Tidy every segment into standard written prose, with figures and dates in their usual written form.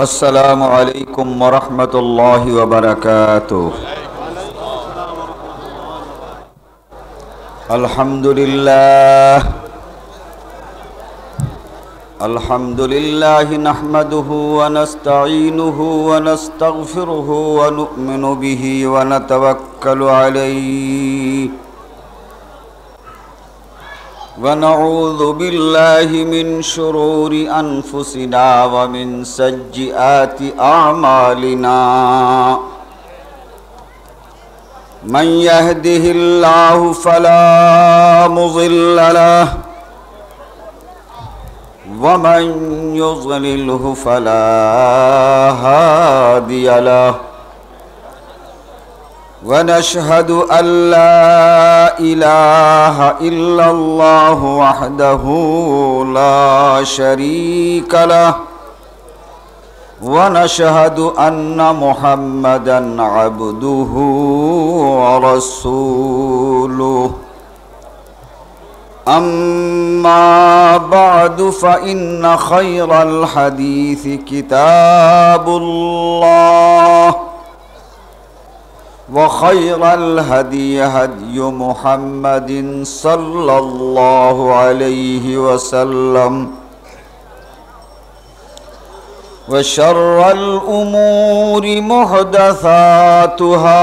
अस्सलामु अलैकुम वरहमतुल्लाहि वबरकातुह। अल्हम्दुलिल्लाह नहमदुहु व नस्तईनुहु व नस्तगफिरुहु व नु'मिनु बिही व नतवक्कलु अलैहि व नऊज़ु बिल्लाहि मिन शुरूरि अनफुसिना व मिन सय्यिआति अअमालिना। मन यहदिहिल्लाहु फला मुज़िल्ल लहु व मन युज़्लिल्हु फला हादिय लहु। व नशहदु अल्ला इलाहा इल्लल्लाहु वहदहु ला शरीक लहु व नशहदु अन्ना मुहम्मदन अब्दुहु व रसूलुहु। अम्मा बअदु फ़इन्न खैरल हदीस किताबुल्लाह व खैरल हदी हदी मुहम्मदिन सल्लल्लाहु अलैहि वसल्लम व शर्रल उमूरि मुहदसातुहा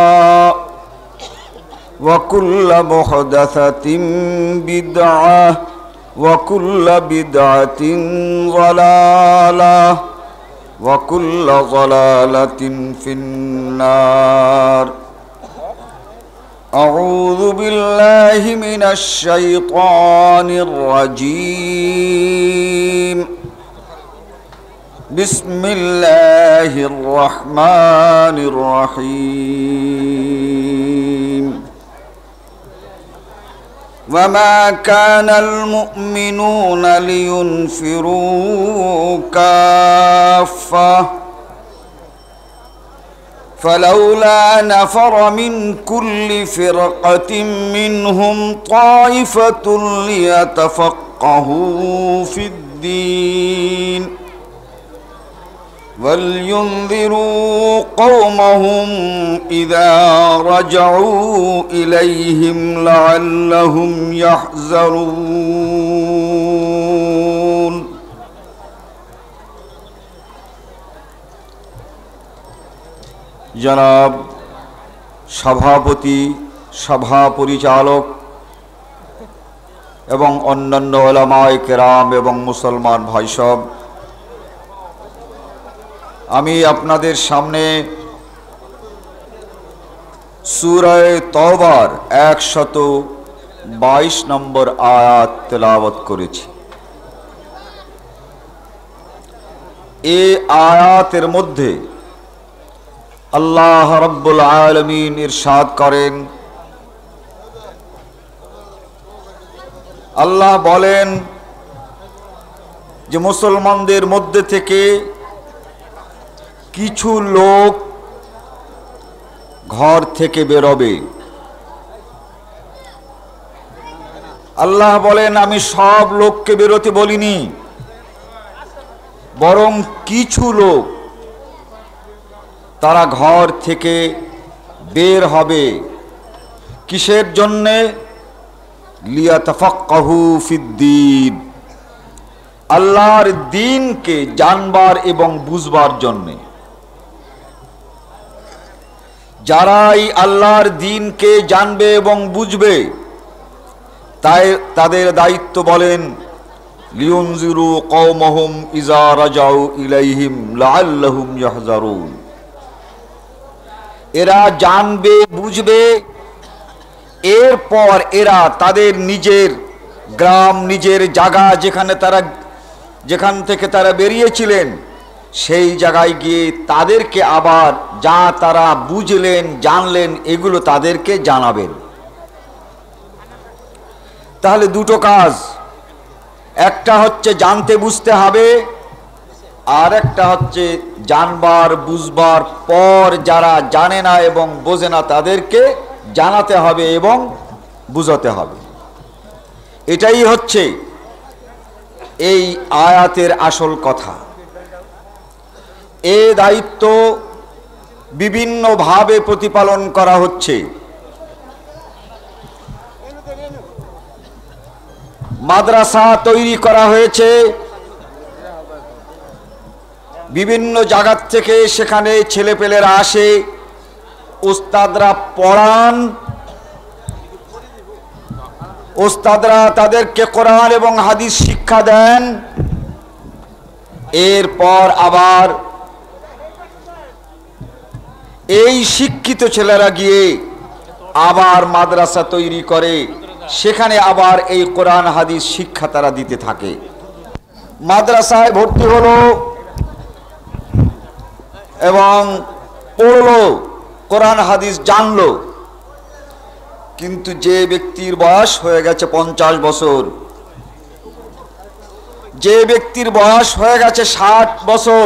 व कुल्ल मुहदसतिन बिदअह व कुल्ल बिदअतिन ज़लालह व कुल्ल ज़लालतिन फिन्नार। अऊज़ु बिल्लाहि मिनश शैतानिर रजीम। बिस्मिल्लाहिर रहमानिर रहीम। वमा कानल मुअमिनून लियुनफिरू काफ़्फ़ा फलौला नफ़र मिन कुल्लि फ़िरक़तिन मिनहुम ताइफ़तुन लियतफ़क़्क़हू फ़िद्दीन वलयुन्ज़िरू क़ौमहुम इज़ा रजऊ इलैहिम लअल्लहुम यहज़रून। जनाब सभापति, सभा परिचालक एवं अन्यान्य उलामाए केराम एवं मुसलमान भाई सब, आमी आपनादेर सामने सूरा तौबार 122 नम्बर आयात तेलावत करेছি। ए आयातेर मध्य अल्लाह रब्बुल आलमीन इरशाद करें, अल्लाह बोलें जे मुसलमानदेर मध्य थेके किछु लोक घर थेके बेरोबे। अल्लाह बोलेन आमी सब लोकके बेरोते बोलिनी, बरং किछु लोक तारा घर थेके बेर हबे। किसेर जन्ने? लियातफ़क़्क़हू फ़िद्दीन, अल्लाहर दीन के जानबार एवं बुझबार जन्ने। যারাই আল্লাহর দ্বীনকে জানবে এবং বুঝবে তাই তাদের দায়িত্ব বলেন লিউনজিরু কওমহুম ইজা রাজাউ ইলাইহিম লাআল্লাহুম ইয়াহজারুন। এরা জানবে বুঝবে, এরপর এরা তাদের নিজের গ্রাম, নিজের জায়গা যেখান থেকে তারা বেরিয়েছিলেন সেই জায়গায় গিয়ে তাদেরকে আবার যা তারা বুঝলেন জানলেন এগুলো তাদেরকে জানাবেন। তাহলে দুটো কাজ, একটা হচ্ছে জানতে বুঝতে হবে, আর একটা হচ্ছে জানবার বুঝবার পর যারা জানে না এবং বোঝে না তাদেরকে জানাতে হবে এবং বুঝাতে হবে। এটাই হচ্ছে এই আয়াতের আসল কথা। এ দায়িত্ব বিভিন্নভাবে প্রতিপালন করা হচ্ছে। মাদ্রাসা তৈরি করা হয়েছে বিভিন্ন জায়গা থেকে, সেখানে ছেলেপেলেরা আসে, উস্তাদরা পড়ান, উস্তাদরা তাদেরকে কোরআন এবং হাদিস শিক্ষা দেন। এরপর আবার এই শিক্ষিত ছেলেরা গিয়ে আবার মাদ্রাসা তৈরি করে, সেখানে আবার এই কোরআন হাদিস শিক্ষা তারা দিতে থাকে। মাদ্রাসায় ভর্তি হলো এবং পড়লো, কোরআন হাদিস জানলো, কিন্তু যে ব্যক্তির বয়স হয়ে গেছে 50 বছর, যে ব্যক্তির বয়স হয়ে গেছে 60 বছর,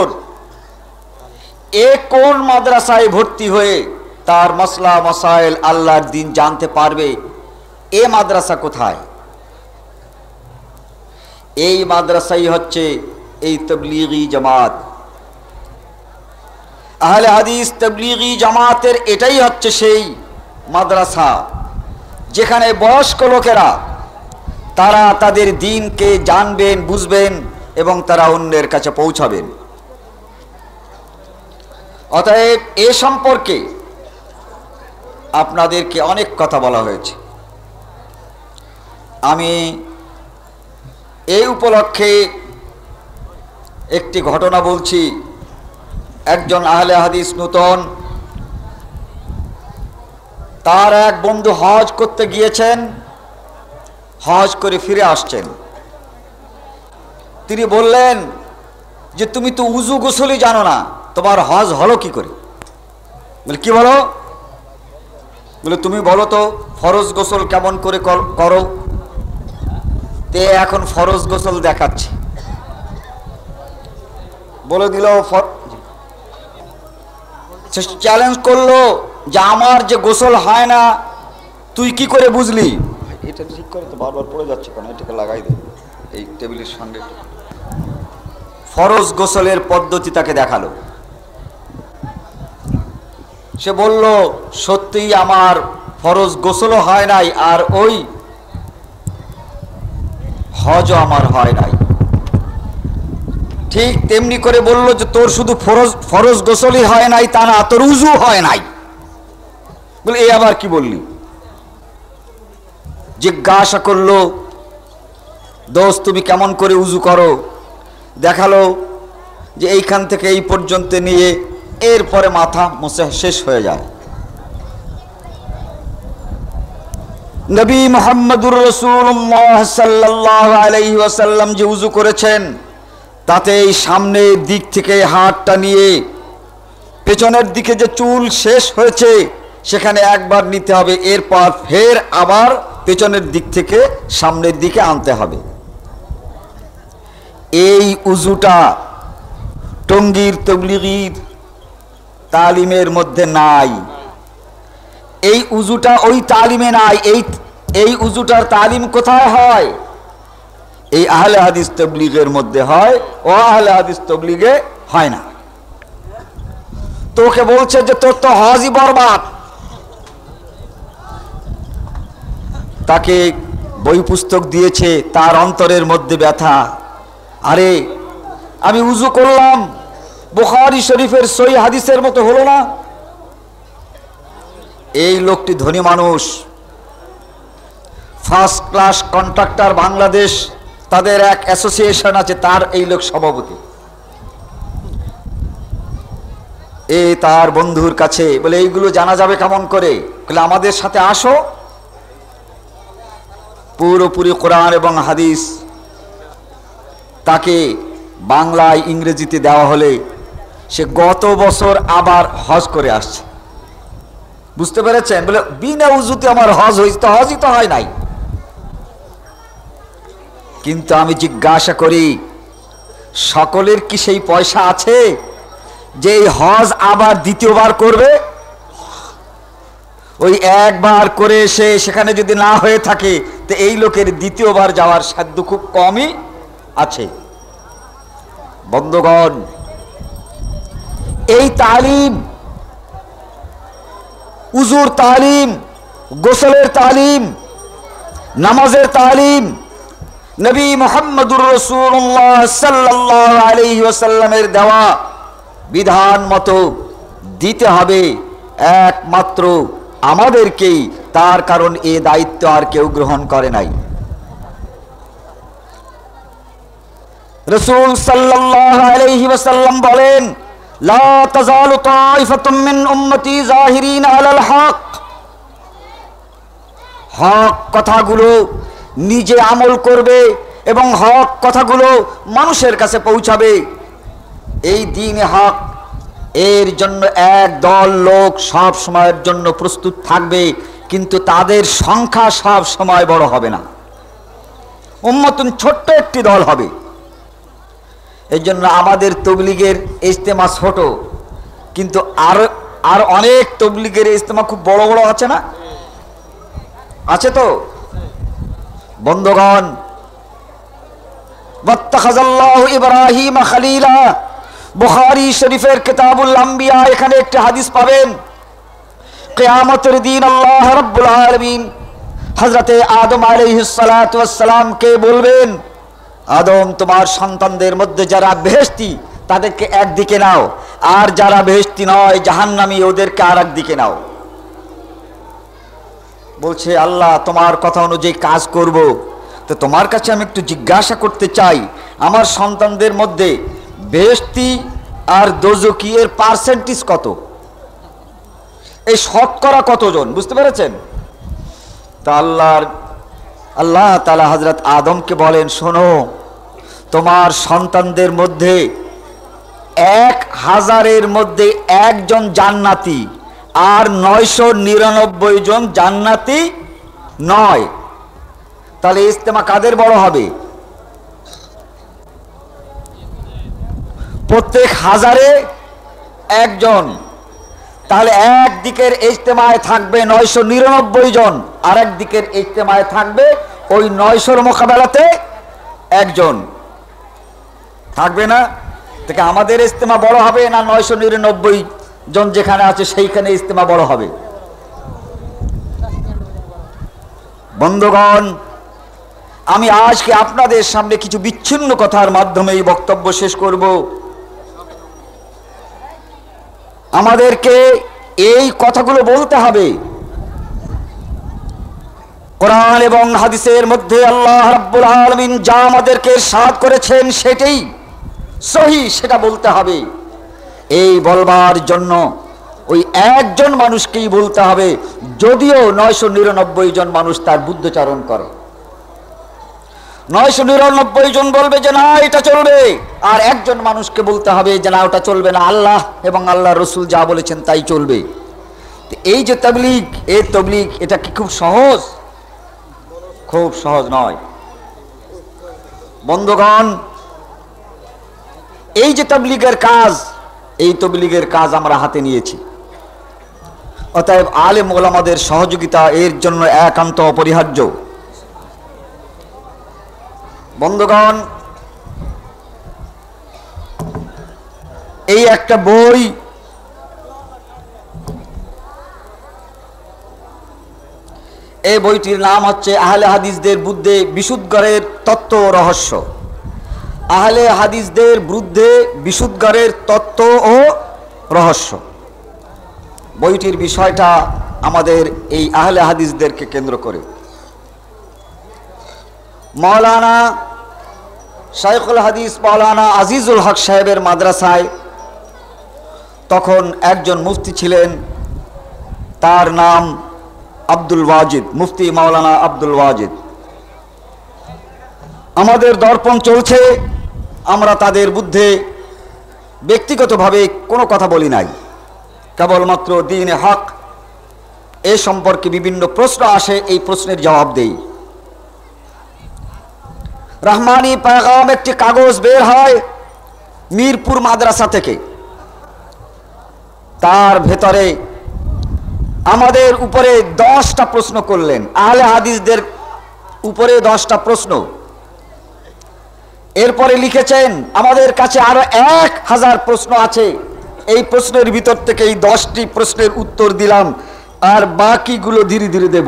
এ কোন মাদ্রাসায় ভর্তি হয়ে তার মাসলা মাসাইল আল্লাহর দ্বীন জানতে পারবে? এ মাদ্রাসা কোথায়? এই মাদ্রাসাই হচ্ছে এই তাবলীগী জামাত। আহলে হাদিস তাবলীগী জামাতের এটাই হচ্ছে সেই মাদ্রাসা যেখানে বয়স্ক লোকেরা তারা তাদের দ্বীনকে জানবেন, বুঝবেন এবং তারা অন্যের কাছে পৌঁছাবেন। অতএব এ সম্পর্কে আপনাদেরকে অনেক কথা বলা হয়েছে। আমি এই উপলক্ষে একটি ঘটনা বলছি। একজন আহলে হাদিস নূতন, তার এক বন্ধু হজ করতে গিয়েছেন, হজ করে ফিরে আসছেন। তিনি বললেন যে তুমি তো উজু গোসলই জানো না, তোমার হজ হলো কি করে? বলে কি বলো? বলে তুমি বলো তো ফরজ গোসল কেমন করে করো। তে এখন ফরজ গোসল দেখাচ্ছে, বলে দিল, চ্যালেঞ্জ করলো যে আমার যে গোসল হয় না তুই কি করে বুঝলি? এটা ঠিক করে তো বারবার পড়ে যাচ্ছে কেন, এটাকে লাগাই দে এই টেবিলের সঙ্গে। ফরজ গোসলের পদ্ধতি তাকে দেখালো। সে বলল সত্যিই আমার ফরজ গোসলও হয় নাই, আর ওই হজও আমার হয় নাই। ঠিক তেমনি করে বলল যে তোর শুধু ফরজ গোসলই হয় নাই তা না, তোর উজু হয় নাই। বলে এই আবার কি বললি? জিজ্ঞাসা করলো, দোস্ত তুমি কেমন করে উজু করো? দেখালো যে এইখান থেকে এই পর্যন্ত নিয়ে এরপরে মাথা মুছে শেষ হয়ে যায়। নবী মুহাম্মদুর রাসূলুল্লাহ সাল্লাল্লাহু আলাইহি ওয়াসাল্লাম যে উজু করেছেন তাতে এই সামনের দিক থেকে হাতটা নিয়ে পেছনের দিকে যে চুল শেষ হয়েছে সেখানে একবার নিতে হবে, এরপর ফের আবার পেছনের দিক থেকে সামনের দিকে আনতে হবে। এই উজুটা টঙ্গীর তাবলীগীর তালিমের মধ্যে নাই। এই উজুটা ওই তালিমে নাই। এই উজুটার তালিম কোথায় হয়? এই আহলে হাদিস তাবলীগের মধ্যে হয়, ও আহলে হাদিস তাবলীগে হয় না। তোকে বলছে যে তোর তো হজই বরবাদ। তাকে বই পুস্তক দিয়েছে, তার অন্তরের মধ্যে ব্যথা। আরে আমি উজু করলাম, বুখারী শরীফের সহিহ হাদিসের মতো হলো না। এই লোকটি ধনী মানুষ, ফার্স্ট ক্লাস কন্ট্রাক্টর বাংলাদেশ, তাদের এক অ্যাসোসিয়েশন আছে, তার এই লোক সভাপতি। তার বন্ধুর কাছে বলে এইগুলো জানা যাবে কেমন করে? বলে আমাদের সাথে আসো, পুরোপুরি কোরআন এবং হাদিস তাকে বাংলায় ইংরেজিতে দেওয়া হলে সে গত বছর আবার হজ করে আসছে। বুঝতে পেরেছেন? বলে বিনা উজুতে আমার হজ হয়েছে, তো হজই তো হয় নাই। কিন্তু আমি জিজ্ঞাসা করি, সকলের কি সেই পয়সা আছে যে এই হজ আবার দ্বিতীয়বার করবে? ওই একবার করে এসে সেখানে যদি না হয়ে থাকে তো এই লোকের দ্বিতীয়বার যাওয়ার সাধ্য খুব কমই আছে। বন্ধুগণ, তালিম, উজুর তালিম, গোসলের তালিম, নামাজের তালিম নবী মুহাম্মদুর রাসূলুল্লাহ সাল্লাল্লাহু আলাইহি ওয়াসাল্লামের দেওয়া বিধান মতো দিতে হবে একমাত্র আমাদেরকেই, তার কারণ এই দায়িত্ব আর কেউ গ্রহণ করে নাই। রাসূল সাল্লাল্লাহু আলাইহি ওয়াসাল্লাম বলেন, লা তাযালু তাইফাতুম মিন উম্মতি যাহিরিনা আলাল হক। হক কথাগুলো নিজে আমল করবে এবং হক কথাগুলো মানুষের কাছে পৌঁছাবে। এই দ্বীন হক এর জন্য এক দল লোক সব সময়ের জন্য প্রস্তুত থাকবে, কিন্তু তাদের সংখ্যা সব সময় বড় হবে না। উম্মতুন ছোট্ট একটি দল হবে। এই জন্য আমাদের তবলিগের ইজতেমা ছোট, কিন্তু আর অনেক তবলিগের ইজতেমা খুব বড় বড় আছে না? আছে তো বন্ধুগণ। ওয়াত্তাখাযাল্লাহু ইব্রাহিম খলিলা, বুখারী শরীফের কিতাবুল আম্বিয়া, এখানে একটি হাদিস পাবেন। কিয়ামতের দিন আল্লাহ রাব্বুল আলামিন হযরতে আদম আলাইহিস সালাতু ওয়াস সালামকে বলবেন, আদম তোমার সন্তানদের মধ্যে যারা বেহেশতি তাদেরকে একদিকে নাও, আর যারা বেহেশতি নয় জাহান্নামী ওদেরকে আর একদিকে নাও। বলছে, আল্লাহ তোমার কথা অনুযায়ী কাজ করব, তো তোমার কাছে আমি একটু জিজ্ঞাসা করতে চাই, আমার সন্তানদের মধ্যে বেহেশতি আর দোজখী এর পার্সেন্টেজ কত, এই শতকরা কতজন, বুঝতে পেরেছেন? তা আল্লাহ তাআলা হযরত আদমকে বলেন, শোনো, তোমার সন্তানদের মধ্যে 1000-এর মধ্যে একজন জান্নাতি আর 999 জন জান্নাতি নয়। তাহলে ইজতেমা কাদের বড় হবে? প্রত্যেক 1000-এ একজন। তাহলে একদিকের ইজতেমায় থাকবে 999 জন, আর একদিকের ইজতেমায় থাকবে ওই 900-র মোকাবেলাতে একজন। থাকবে না? থেকে আমাদের ইজতেমা বড় হবে না 999 জন যেখানে আছে সেইখানে ইজতেমা বড় হবে? বন্ধুগণ, আমি আজকে আপনাদের সামনে কিছু বিচ্ছিন্ন কথার মাধ্যমে এই বক্তব্য শেষ করব। আমাদেরকে এই কথাগুলো বলতে হবে। কোরআন এবং হাদিসের মধ্যে আল্লাহ রাব্বুল আলামিন যা আমাদেরকে ইরশাদ করেছেন সেটাই সহি, সেটা বলতে হবে। এই বলবার জন্য ওই একজন মানুষকেই বলতে হবে, যদিও 999 জন মানুষ তার বুদ্ধচারণ করে। 999 জন বলবে যে না এটা চলবে, আর একজন মানুষকে বলতে হবে যে না ওটা চলবে না, আল্লাহ এবং আল্লাহর রাসূল যা বলেছেন তাই চলবে। এই যে তাবলীগ, এই তাবলীগ এটা কি খুব সহজ? খুব সহজ নয় বন্ধুগণ। এই যে তাবলীগের কাজ, এই তাবলীগের কাজ আমরা হাতে নিয়েছি, অতএব আলেম ওলামাদের সহযোগিতা এর জন্য একান্ত অপরিহার্য। বন্ধুগণ, এই একটা বই, এই বইটির নাম হচ্ছে আহলে হাদিসদের বিরুদ্ধে বিশুদ্ধগড়ের তত্ত্ব ও রহস্য। আহলে হাদিসদের বিরুদ্ধে বিশুদ্ধগড়ের তত্ত্ব ও রহস্য। বইটির বিষয়টা আমাদের এই আহলে হাদিসদেরকে কেন্দ্র করে। মাওলানা শাইখুল হাদিস মাওলানা আজিজুল হক সাহেবের মাদ্রাসায় তখন একজন মুফতি ছিলেন, তার নাম আব্দুল ওয়াজিদ, মুফতি মাওলানা আব্দুল ওয়াজিদ। আমাদের দর্পণ চলছে, আমরা তাদের বিরুদ্ধে ব্যক্তিগতভাবে কোনো কথা বলি নাই, কেবলমাত্র দ্বীনে হক এ সম্পর্কে বিভিন্ন প্রশ্ন আসে, এই প্রশ্নের জবাব দেই। রহমানি পেগাম একটি কাগজ বের হয় মিরপুর মাদ্রাসা থেকে, তার ভেতরে আমাদের উপরে 10টা প্রশ্ন করলেন, আহলে হাদিসদের উপরে 10টা প্রশ্ন। এরপরে লিখেছেন আমাদের কাছে আরো 1000 প্রশ্ন আছে, এই প্রশ্নের ভিতর থেকে এই 10টি প্রশ্নের উত্তর দিলাম, আর বাকিগুলো ধীরে ধীরে দেব।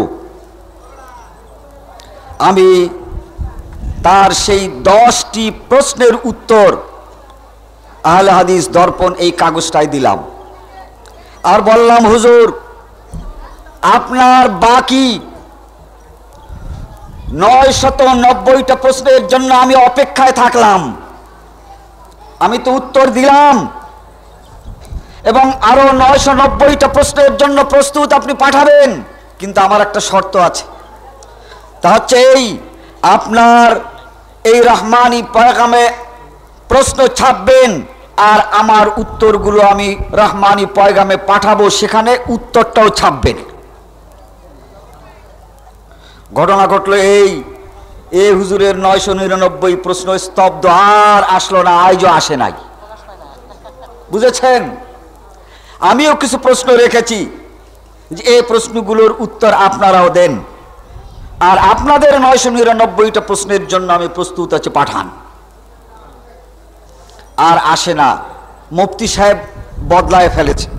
আমি তার সেই 10টি প্রশ্নের উত্তর আহলে হাদিস দর্পণ এই কাগজটাই দিলাম, আর বললাম হুজুর আপনার বাকি 990টা প্রশ্নের জন্য আমি অপেক্ষায় থাকলাম। আমি তো উত্তর দিলাম এবং আরো 990টা প্রশ্নের জন্য প্রস্তুত আপনি পাঠাবেন, কিন্তু আমার একটা শর্ত আছে। তা হচ্ছে এই, আপনার এই রহমানি পয়গামে প্রশ্ন ছাপবেন আর আমার উত্তরগুলো আমি রহমানি পয়গামে পাঠাবো, সেখানে উত্তরটাও ছাপবেন। ঘটনা ঘটলো এই হুজুরের 999 প্রশ্ন স্তব্ধ, আর আসলো না, আজও আসে নাই। বুঝেছেন? আমিও কিছু প্রশ্ন রেখেছি যে এই প্রশ্নগুলোর উত্তর আপনারাও দেন, আর আপনাদের 999টা প্রশ্নের জন্য আমি প্রস্তুত আছি, পাঠান। আর আসে না। মুফতি সাহেব বদলায় ফেলেছে।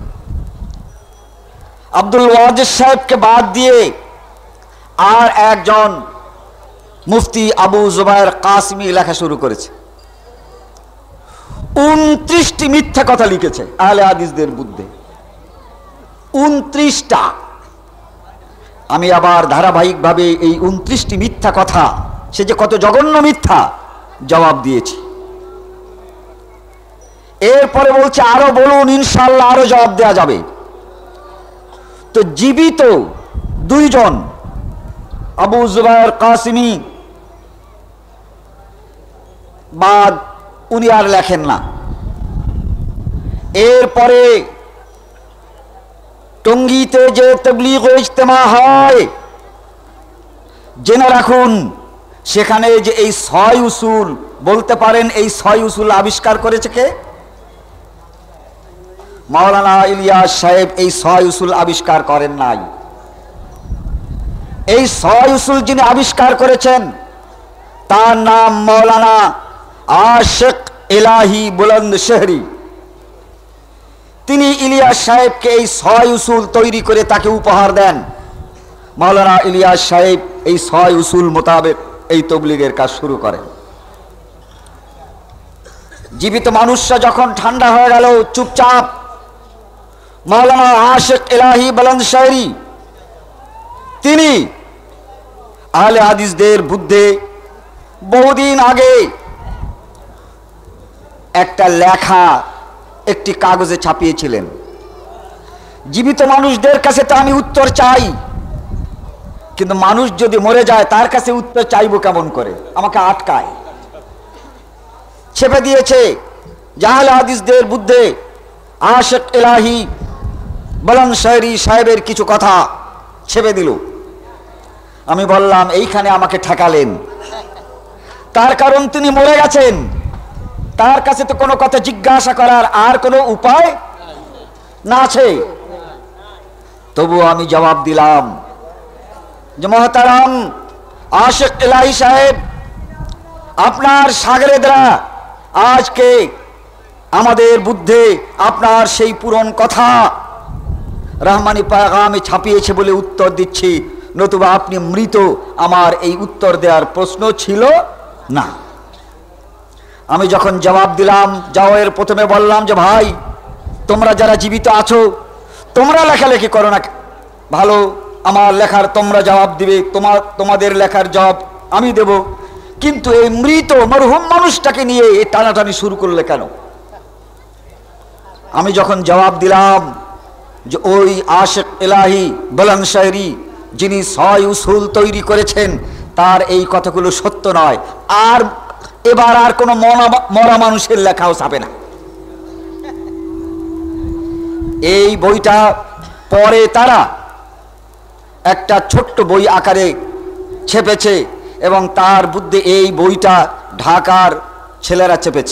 আব্দুল ওয়াজেদ সাহেবকে বাদ দিয়ে আর একজন মুফতি আবু জুবায়ের কাসিমি লেখা শুরু করেছে। 29টি মিথ্যা কথা লিখেছে আহলে হাদিসদের বিরুদ্ধে, 29টা। আমি আবার ধারাবাহিকভাবে এই 29টি মিথ্যা কথা, সে যে কত জঘন্য মিথ্যা, জবাব দিয়েছি। এরপরে বলছে আরো বলুন, ইনশাআল্লাহ আরো জবাব দেওয়া যাবে। তো জীবিত 2 জন, আবু জুবায়ের কাসিমি বাদ, উনি আর লেখেন না। এরপরে টঙ্গীতে যে তাবলীগ ও ইজতেমা হয়, জেনে রাখুন সেখানে যে এই 6 উসুল, বলতে পারেন এই 6 উসুল আবিষ্কার করেছে কে? মাওলানা ইলিয়াস সাহেব এই 6 উসুল আবিষ্কার করেন নাই। এই 6 উসুল যিনি আবিষ্কার করেছেন তার নাম মাওলানা আশিক ইলাহি বুলন্দশহরি। তিনি ইলিয়াস সাহেবকে এই 6 উসুল তৈরি করে তাকে উপহার দেন। মাওলানা ইলিয়াস সাহেব এই 6 উসুল মোতাবেক এই তবলিগের কাজ শুরু করেন। জীবিত মানুষরা যখন ঠান্ডা হয়ে গেল, চুপচাপ, মাওলানা আশিক ইলাহি বুলন্দশহরি তিনি আহলে হাদিসদের বিরুদ্ধে বহুদিন আগে একটা লেখা একটি কাগজে ছাপিয়েছিলেন। জীবিত মানুষদের কাছে তো আমি উত্তর চাই, কিন্তু মানুষ যদি মরে যায় তার কাছে উত্তর চাইবো কেমন করে? আমাকে আটকায়। ছেপে দিয়েছে আহলে হাদিসদের বিরুদ্ধে আশিক ইলাহি বুলন্দশহরি সাহেবের কিছু কথা ছেপে দিল। আমি বললাম এইখানে আমাকে ঠেকালেন, তার কারণ তিনি মরে গেছেন, তার কাছে তো কোনো কথা জিজ্ঞাসা করার আর কোনো উপায় না আছে। তবু আমি জবাব দিলাম যে মহতারাম আশিক ইলাহি সাহেব, আপনার শাগরেদরা আজকে আমাদের বুদ্ধে আপনার সেই পুরন কথা রহমানি পয়গামে ছাপিয়েছে বলে উত্তর দিচ্ছি, নতুবা আপনি মৃত, আমার এই উত্তর দেওয়ার প্রশ্ন ছিল না। আমি যখন জবাব দিলাম, জবাবের প্রথমে বললাম যে ভাই, তোমরা যারা জীবিত আছো তোমরা লেখালেখি করো না, ভালো, আমার লেখার তোমরা জবাব দিবে, তোমাদের লেখার জবাব আমি দেব, কিন্তু এই মৃত মরহুম মানুষটাকে নিয়ে এই টানাটানি শুরু করলে কেন? আমি যখন জবাব দিলাম যে ওই আশিক ইলাহি বুলন্দশহরি যিনি 6 উসুল তৈরি করেছেন তার এই কথাগুলো সত্য নয়, আর এবার আর কোনো মরা মানুষের লেখাও ছাপে না। এই বইটা পরে তারা একটা ছোট্ট বই আকারে ছেপেছে এবং তার বুদ্ধে এই বইটা ঢাকার ছেলেরা চেপেছে।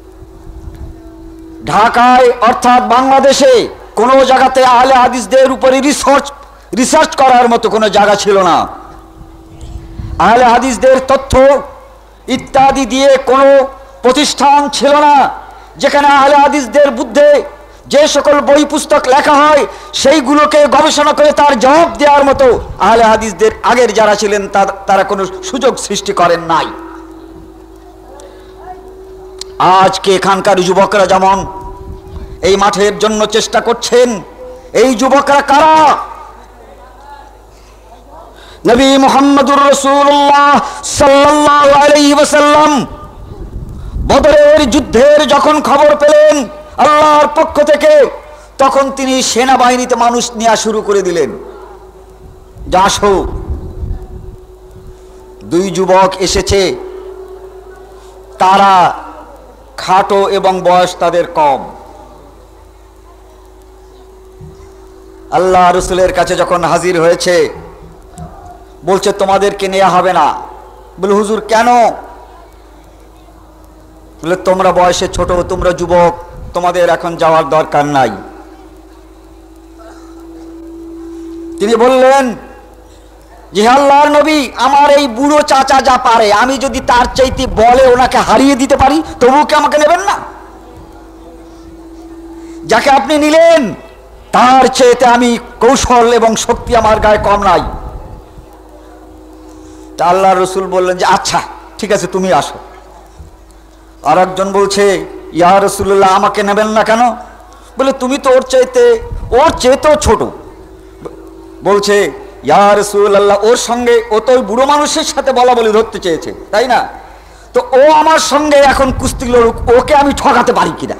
ঢাকায় অর্থাৎ বাংলাদেশে কোনো জায়গাতে আহলে হাদিসদের উপরে রিসার্চ করার মতো কোনো জায়গা ছিল না। আহলে হাদিসদের তথ্য ইত্যাদি দিয়ে কোনো প্রতিষ্ঠান ছিল না যেখানে আহলে হাদিসদের বিরুদ্ধে যে সকল বই পুস্তক লেখা হয় সেইগুলোকে গবেষণা করে তার জবাব দেওয়ার মতো আহলে হাদিসদের আগের যারা ছিলেন তারা কোনো সুযোগ সৃষ্টি করেন নাই। আজকে এখানকার যুবকরা যেমন এই মাঠের জন্য চেষ্টা করছেন, এই যুবকরা কারা? নবী মুহাম্মদুর রাসূলুল্লাহ সাল্লাল্লাহু আলাইহি ওয়াসাল্লাম বদরের যুদ্ধের যখন খবর পেলেন আল্লাহর পক্ষ থেকে, তখন তিনি সেনাবাহিনীতে মানুষ নেওয়া শুরু করে দিলেন। যাসো, দুই যুবক এসেছে, তারা খাটো এবং বয়স তাদের কম। আল্লাহ রসুলের কাছে যখন হাজির হয়েছে, বলছে তোমাদেরকে নেওয়া হবে না। বলে হুজুর কেন? বলে তোমরা বয়সে ছোট, তোমরা যুবক, তোমাদের এখন যাওয়ার দরকার নাই। তিনি বললেন যে আল্লাহর নবী, আমার এই বুড়ো চাচা যা পারে, আমি যদি তার চাইতে বলে ওনাকে হারিয়ে দিতে পারি, তবুও কি আমাকে নেবেন না? যাকে আপনি নিলেন তার চাইতে আমি কৌশল এবং শক্তি আমার গায়ে কম নাই। তা আল্লাহ রসুল বললেন যে আচ্ছা ঠিক আছে, তুমি আসো। আর একজন বলছে ইয়া রাসূলুল্লাহ, আমাকে নেবেন না কেন? বলে তুমি তো ওর চাইতেও ছোট। বলছে ইয়া রাসূলুল্লাহ, ওর সঙ্গে ও তো ওই বুড়ো মানুষের সাথে বলা বলি ধরতে চেয়েছে, তাই না? তো ও আমার সঙ্গে এখন কুস্তি লড়ুক, ওকে আমি ঠকাতে পারি কিনা?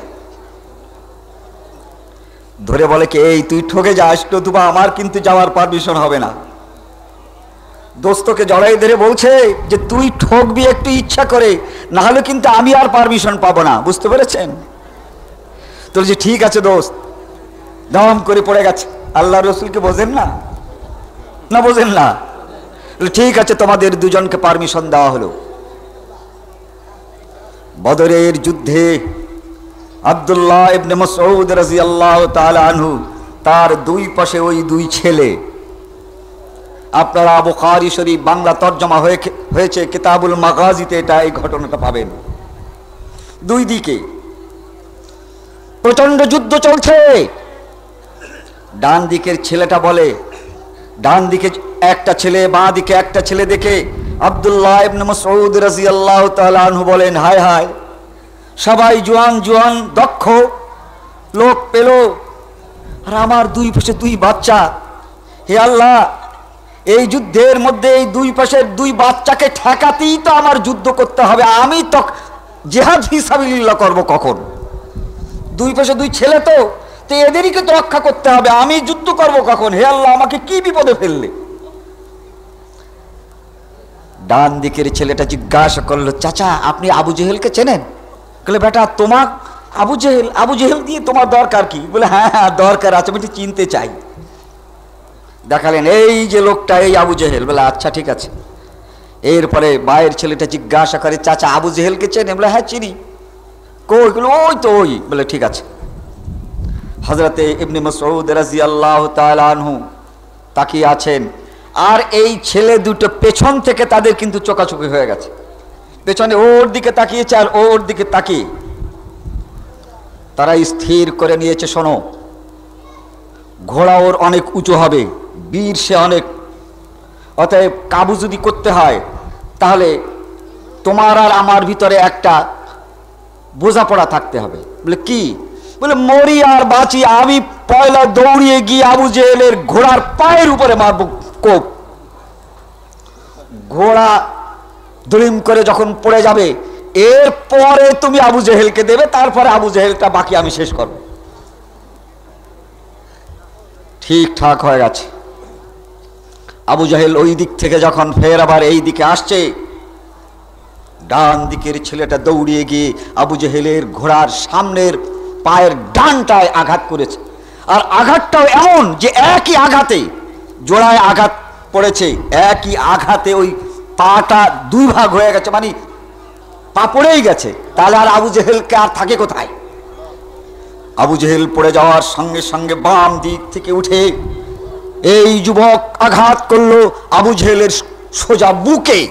ধরে বলে কি, এই তুই ঠকে যাস নতুবা আমার কিন্তু যাওয়ার পারমিশন হবে না। দোস্তকে জড়াই ধরে বলছে যে তুই ঠকবি একটু ইচ্ছা করে, না হলে কিন্তু আমি আর পারমিশন পাবো না। বুঝতে পেরেছেন? তো যে ঠিক আছে দোস্ত, দম করে পড়ে গেছে। আল্লাহ রসুলকে বোঝেন না? না বোঝেন না? ঠিক আছে, তোমাদের দুজনকে পারমিশন দেওয়া হলো। বদরের যুদ্ধে আব্দুল্লাহ ইবনে মাসউদ রাদিয়াল্লাহু তাআলা আনহু, তার দুই পাশে ওই দুই ছেলে, আপনারা বুখারী শরীফ বাংলা তরজমা হয়েছে কিতাবুল মাগাজিতে এই ঘটনাটা পাবেন। দুই দিকে প্রচন্ড যুদ্ধ চলছে। ডান দিকের ছেলেটা বলে, ডান দিকে একটা ছেলে, বাঁ দিকে একটা ছেলে দেখে আব্দুল্লাহ ইবনে মাসউদ রাদিয়াল্লাহু তাআলা আনহু বলেন, হায় হায়, সবাই জোয়ান জোয়ান দক্ষ লোক পেল, আর আমার দুই পাশে দুই বাচ্চা। হে আল্লাহ, এই যুদ্ধের মধ্যে এই দুই পাশের দুই বাচ্চাকে ঠেকাতেই তো আমার যুদ্ধ করতে হবে। আমি তো জিহাদ ফিসাবিলিল্লাহ করব কখন? দুই পাশে দুই ছেলে, তো এদেরকে তো রক্ষা করতে হবে, আমি যুদ্ধ করব কখন? হে আল্লাহ, আমাকে কি বিপদে ফেললে? ডান দিকের ছেলেটা জিজ্ঞাসা করলো, চাচা আপনি আবু জেহেলকে চেনেন? বলে বেটা, তোমার আবু জেহেল দিয়ে তোমার দরকার কি? বলে হ্যাঁ হ্যাঁ দরকার আছে, আমি চিনতে চাই। দেখালেন এই যে লোকটা, এই আবু জেহেল। বলে আচ্ছা ঠিক আছে। এরপরে মায়ের ছেলেটা জিজ্ঞাসা করে, চাচা আবু জেহেলকে চেনে? বলে হ্যাঁ চিনি। কই? ওই তো ওই। বলে ঠিক আছে। হযরতে ইবনে মাসউদ রাদিয়াল্লাহু তাআলা আনহু তাকিয়ে আছেন, আর এই ছেলে দুটো পেছন থেকে তাদের কিন্তু চোকাচোকি হয়ে গেছে। পেছনে ওর দিকে তাকিয়েছে আর ওর দিকে তাকিয়ে তারা স্থির করে নিয়েছে, শোনো, ঘোড়া ওর অনেক উঁচু হবে, বীর সে অনেক, অতএব কাবু যদি করতে হয় তাহলে তোমার আর আমার ভিতরে একটা বোঝাপড়া থাকতে হবে। বলে কি? বলে মরি আর বাঁচি, আমি পয়লা দৌড়িয়ে গিয়ে আবু জেহেলের ঘোড়ার পায়ের উপরে মারব কোপ। ঘোড়া দুলিম করে যখন পড়ে যাবে, এরপরে তুমি আবু জেহেলকে দেবে, তারপরে আবু জেহেলটা বাকি আমি শেষ করব। ঠিকঠাক হয়ে গেছে। আবু জেহেল ওই দিক থেকে যখন ফের আবার এই দিকে আসছে, ডান দিকের ছেলেটা দৌড়িয়ে গিয়ে আবু জেহেলের ঘোড়ার সামনের পায়ের ডানটায় আঘাত করেছে। আর আঘাতটাও এমন যে একই আঘাতে, জোড়ায় আঘাত পড়েছে, একই আঘাতে ওই পাটা দুই ভাগ হয়ে গেছে, মানে পা পড়েই গেছে। তাহলে আর আবু জেহেলকে আর থাকে কোথায়? আবু জেহেল পড়ে যাওয়ার সঙ্গে সঙ্গে বাম দিক থেকে উঠে এই যুবক আঘাত করলো আবু জেহেলের সোজা বুকে।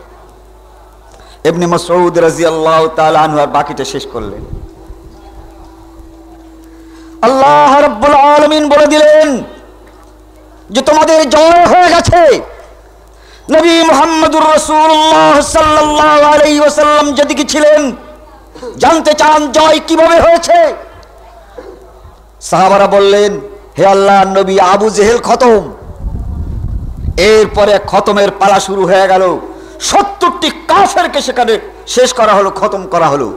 ইবনে মাসউদ রাদিয়াল্লাহু তাআলা আনহু আর বাকিটা শেষ করলেন। আল্লাহ রাব্বুল আলামিন বলে দিলেন যে তোমাদের জয় হয়ে গেছে। নবী মুহাম্মদুর রাসূলুল্লাহ সাল্লাল্লাহু আলাইহি ওয়াসাল্লাম যেদিকে ছিলেন জানতে চান জয় কিভাবে হয়েছে। সাহাবারা বললেন, হে আল্লাহর নবী, আবু জেহেল খতম। এরপরে খতমের পালা শুরু হয়ে গেল। 70টি কাফেরকে সেখানে শেষ করা হলো, খতম করা হলো।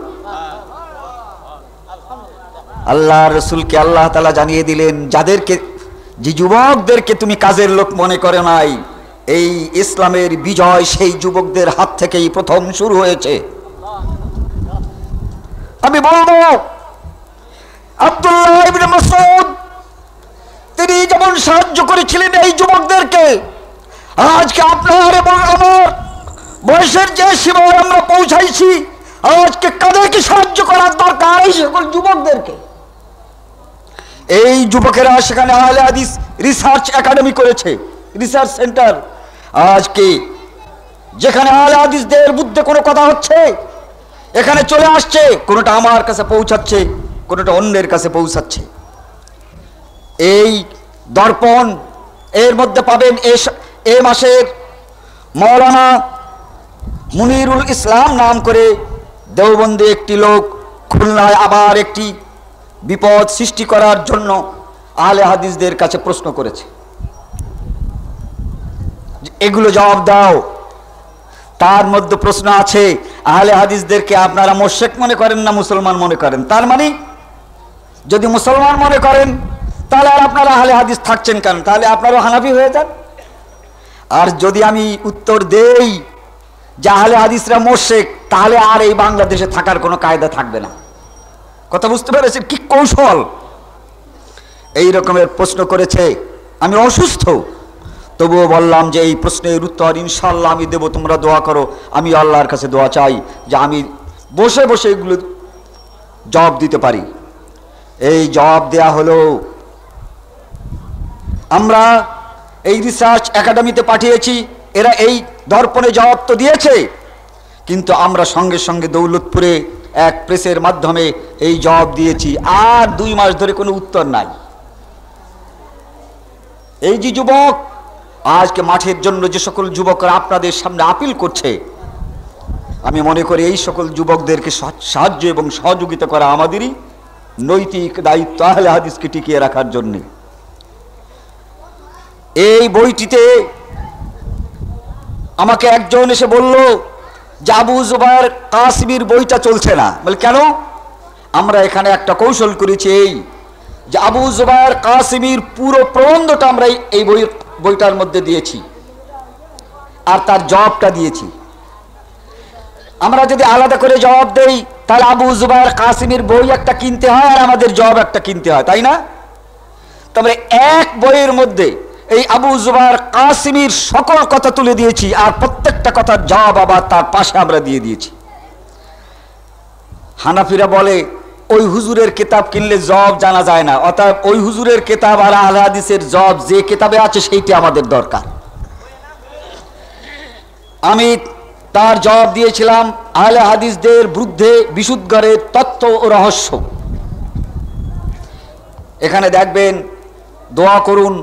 আল্লাহ রসুলকে আল্লাহ তাআলা জানিয়ে দিলেন, যাদেরকে, যে যুবকদেরকে তুমি কাজের লোক মনে করে নাই, এই ইসলামের বিজয় সেই যুবকদের হাত থেকেই প্রথম শুরু হয়েছে। আমি বলবো, আব্দুল্লাহ ইবনে মাসউদ তিনি যেমন সাহায্য করেছিলেন এই যুবকদেরকে, আজকে আপনার এবং আমার বয়সের যে সীমায় আমরা পৌঁছাইছি, আজকে কাদেরকে সাহায্য করার দরকার? এই সকল যুবকদেরকে। এই যুবকেরা সেখানে আহলে হাদিস রিসার্চ একাডেমি করেছে, রিসার্চ সেন্টার। আজকে যেখানে আহলে হাদিসদের বিরুদ্ধে কোনো কথা হচ্ছে, এখানে চলে আসছে, কোনোটা আমার কাছে পৌঁছাচ্ছে, কোনোটা অন্যের কাছে পৌঁছাচ্ছে। এই দর্পণ এর মধ্যে পাবেন এ মাসের মৌলানা মুনিরুল ইসলাম নাম করে দেওবন্দে একটি লোক খুলনায় আবার একটি বিপদ সৃষ্টি করার জন্য আহলে হাদিসদের কাছে প্রশ্ন করেছে, এগুলো জবাব দাও। তার মধ্যে প্রশ্ন আছে, আহলে হাদিসদেরকে আপনারা মুশরিক মনে করেন না মুসলমান মনে করেন? তার মানে যদি মুসলমান মনে করেন তাহলে আর আপনারা আহলে হাদিস থাকছেন কেন? তাহলে আপনারাও হানাফি হয়ে যান। আর যদি আমি উত্তর দেই যে আহলে হাদিসরা মুশরিক, তাহলে আর এই বাংলাদেশে থাকার কোনো কায়দা থাকবে না। কথা বুঝতে পেরেছেন কি কৌশল? এই রকমের প্রশ্ন করেছে। আমি অসুস্থ, তবুও বললাম যে এই প্রশ্নের উত্তর ইনশাআল্লাহ আমি দেব, তোমরা দোয়া করো। আমি আল্লাহর কাছে দোয়া চাই যে আমি বসে বসে এগুলো জবাব দিতে পারি। এই জবাব দেয়া হলো, আমরা এই রিসার্চ একাডেমিতে পাঠিয়েছি, এরা এই দর্পণে জবাব তো দিয়েছে, কিন্তু আমরা সঙ্গে সঙ্গে দৌলতপুরে এক প্রেসের মাধ্যমে এই জবাব দিয়েছি। আর 2 মাস ধরে কোনো উত্তর নাই। এই যে যুবক আজকে মাঠের জন্য যে সকল যুবকরা আপনাদের সামনে আপিল করছে, আমি মনে করি এই সকল যুবকদেরকে সাহায্য এবং সহযোগিতা করা আমাদেরই নৈতিক দায়িত্ব আহলে হাদিসকে টিকিয়ে রাখার জন্য। এই বইটিতে আমাকে একজন এসে বলল যে আবু জুবায়ের কাসিমির বইটা চলছে না। বলে কেন? আমরা এখানে একটা কৌশল করেছি, এই যে আবু জুবায়ের কাসিমির পুরো প্রবন্ধটা আমরা এই বইটার মধ্যে দিয়েছি আর তার জবাবটা দিয়েছি। আমরা যদি আলাদা করে জবাব দেই তাহলে আবু জুবায়ের কাসিমির বই একটা কিনতে হয় আর আমাদের জবাব একটা কিনতে হয়, তাই না? তবে এক বইয়ের মধ্যে এই আবু জুবায়ের কাসিমির সকল কথা তুলে দিয়েছি আর প্রত্যেকটা কথার জবাব আবার তার পাশে আমরা দিয়ে দিয়েছি। হানাফিরা বলে ওই হুজুরের কিতাব কিনলে জবাব জানা যায় না, অর্থাৎ ওই হুজুরের কিতাব আর আহলে হাদিসের জবাব যে কিতাবে আছে সেইটি আমাদের দরকার। আমি তার জবাব দিয়েছিলাম আহলে হাদিসদের বিরুদ্ধে বিশুদ্ধগড়ের তথ্য ও রহস্য। এখানে দেখবেন, দোয়া করুন,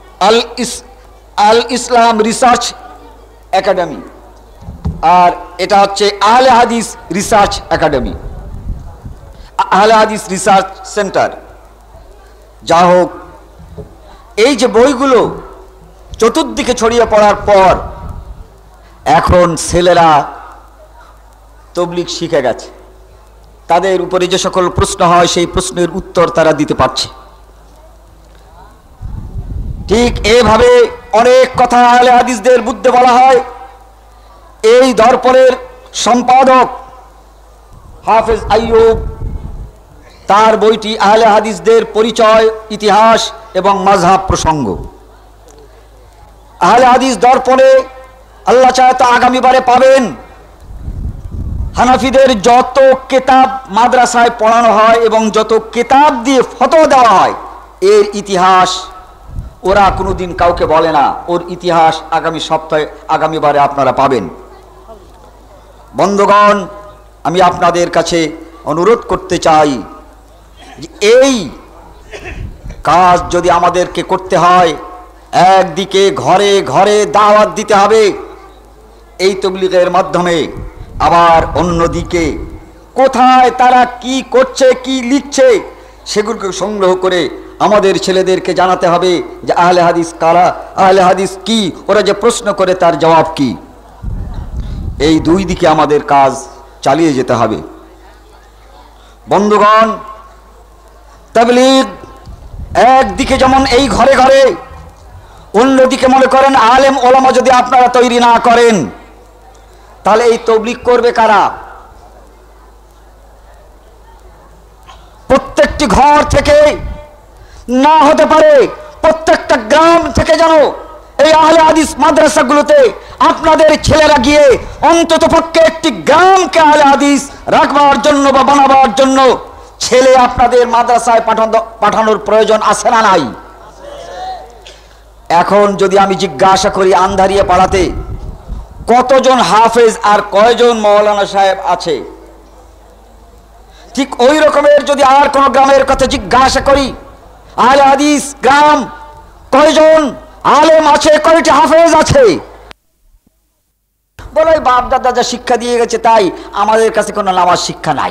আল ইসলাম রিসার্চ একাডেমি, আর এটা হচ্ছে আহলে হাদিস রিসার্চ একাডেমি, আহলে হাদিস রিসার্চ সেন্টার। যা হোক, এই যে বইগুলো চতুর্দিকে ছড়িয়ে পড়ার পর এখন ছেলেরা তাবলীগ শিখে গেছে। তাদের উপরে যে সকল প্রশ্ন হয় সেই প্রশ্নের উত্তর তারা দিতে পারছে। ঠিক এভাবে অনেক কথা আহলে হাদিসদের বিরুদ্ধে বলা হয়। এই দর্পণের সম্পাদক হাফেজ আইয়ুব, তার বইটি আহলে হাদিসদের পরিচয়, ইতিহাস এবং মাযহাব প্রসঙ্গ। আহলে হাদিস দর্পণে আল্লাহ চায় তো আগামীবারে পাবেন হানাফিদের যত কিতাব মাদ্রাসায় পড়ানো হয় এবং যত কিতাব দিয়ে ফতোয়া দেওয়া হয়, এর ইতিহাস ওরা কোনোদিন কাউকে বলে না। ওর ইতিহাস আগামী সপ্তাহে, আগামীবারে আপনারা পাবেন। বন্ধুগণ, আমি আপনাদের কাছে অনুরোধ করতে চাই যে এই কাজ যদি আমাদেরকে করতে হয়, একদিকে ঘরে ঘরে দাওয়াত দিতে হবে এই তাবলীগের মাধ্যমে, আবার অন্যদিকে কোথায় তারা কি করছে কি লিখছে সেগুলোকে সংগ্রহ করে আমাদের ছেলেদেরকে জানাতে হবে যে আহলে হাদিস কারা, আহলে হাদিস কি, ওরা যে প্রশ্ন করে তার জবাব কি। এই দুই দিকে আমাদের কাজ চালিয়ে যেতে হবে। বন্ধুগণ, তাবলীগ একদিকে যেমন এই ঘরে ঘরে, অন্যদিকে মনে করেন আলেম ওলামা যদি আপনারা তৈরি না করেন তাহলে এই তাবলীগ করবে কারা? প্রত্যেকটি ঘর থেকে না হতে পারে প্রত্যেকটা গ্রাম থেকে যেন এই আহলে হাদিস মাদ্রাসাগুলোতে আপনাদের ছেলেরা গিয়ে অন্তত পক্ষে একটি গ্রামকে আহলে হাদিস রাখবার জন্য বা বানাবার জন্য ছেলে আপনাদের মাদ্রাসায় পাঠানোর প্রয়োজন আছে না নাই? এখন যদি আমি জিজ্ঞাসা করি আন্ধারিয়া পাড়াতে কতজন হাফেজ আর কয়জন মৌলানা সাহেব আছে, ঠিক ওই রকমের যদি আর কোন গ্রামের কথা জিজ্ঞাসা করি আহলে হাদিস গ্রাম কয়জন আলেম আছে, কয়টি হাফেজ আছে? বলে বাপ দাদা যা শিক্ষা দিয়ে গেছে তাই, আমাদের কাছে কোনো নামাজ শিক্ষা নাই।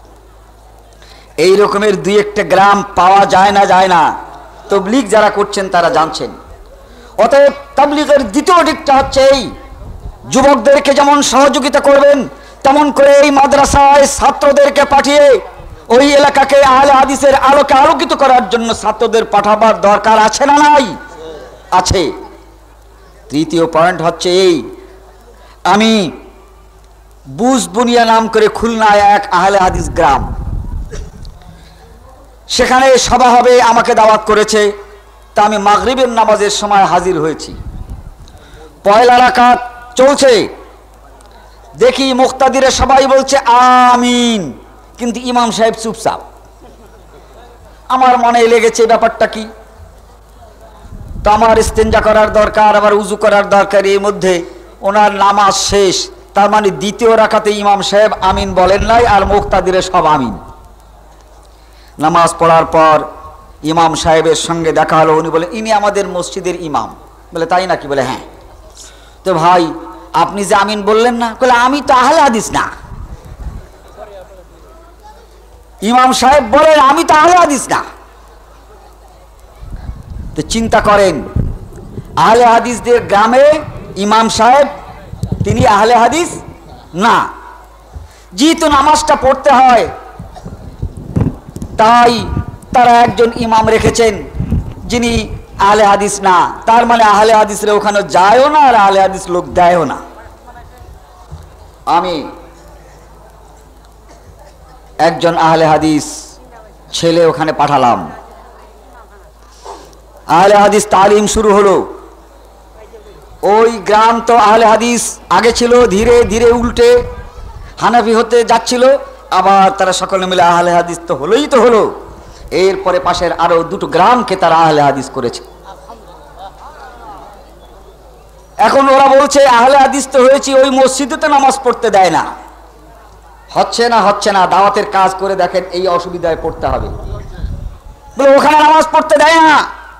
এই রকমের দুই একটা গ্রাম পাওয়া যায় না। তাবলীগ যারা করছেন তারা জানছেন। অতএব তাবলীগের দ্বিতীয় দিকটা হচ্ছে এই, যুবকদেরকে যেমন সহযোগিতা করবেন তেমন করে এই মাদ্রাসায় ছাত্রদেরকে পাঠিয়ে ওই এলাকাকে আহলে হাদিসের আলোকে আলোকিত করার জন্য ছাত্রদের পাঠাবার দরকার আছে না নাই? আছে। তৃতীয় পয়েন্ট হচ্ছে এই, আমি বুসবুনিয়া নাম করে খুলনায় এক আহলে হাদিস গ্রাম, সেখানে সভা হবে, আমাকে দাওয়াত করেছে। তা আমি মাগরিবের নামাজের সময় হাজির হয়েছি। পয়লা রাকাত চলছে, দেখি মুক্তাদিরে সবাই বলছে আমিন, কিন্তু ইমাম সাহেব চুপচাপ। আমার মনে লেগেছে ব্যাপারটা কি, তো আমার ইস্তেঞ্জা করার দরকার, আবার উজু করার দরকার। এর মধ্যে ওনার নামাজ শেষ, তার মানে দ্বিতীয় রাকাতে ইমাম সাহেব আমিন বলেন নাই আর মুক্তাদিরে সব আমিন। নামাজ পড়ার পর ইমাম সাহেবের সঙ্গে দেখা হলো। উনি বলে ইনি আমাদের মসজিদের ইমাম। বলে তাই নাকি? বলে হ্যাঁ। তো ভাই আপনি যে আমিন বললেন না? বলে আমি তো আহলে হাদিস না। ইমাম সাহেব বলেন আমি তো আহলে হাদিস না। তো চিন্তা করেন, আহলে হাদিসদের গ্রামে ইমাম সাহেব তিনি আহলে হাদিস না। যেহেতু নামাজটা পড়তে হয় তাই তারা একজন ইমাম রেখেছেন যিনি আহলে হাদিস না। তার মানে আহলে হাদিসরা ওখানে যায়ও না আর আহলে হাদিস লোক দেয়ও না। আমি একজন আহলে হাদিস ছেলে ওখানে পাঠালাম। আহলে হাদিস তালিম শুরু হলো। ওই গ্রাম তো আহলে হাদিস আগে ছিল, ধীরে ধীরে উল্টে হানাফি হতে যাচ্ছিল, আবার তারা সকলে মিলে আহলে হাদিস তো হলোই তো হলো। এরপরে পাশের আরো দুটো গ্রামকে তারা আহলে হাদিস করেছে। এখন ওরা বলছে আহলে হাদিস তো হয়েছি, ওই মসজিদে তো নামাজ পড়তে দেয় না। হচ্ছে না, দাওয়াতের কাজ করে দেখেন এই অসুবিধায় পড়তে হবে। বলে ওখানে নামাজ পড়তে দেয় না,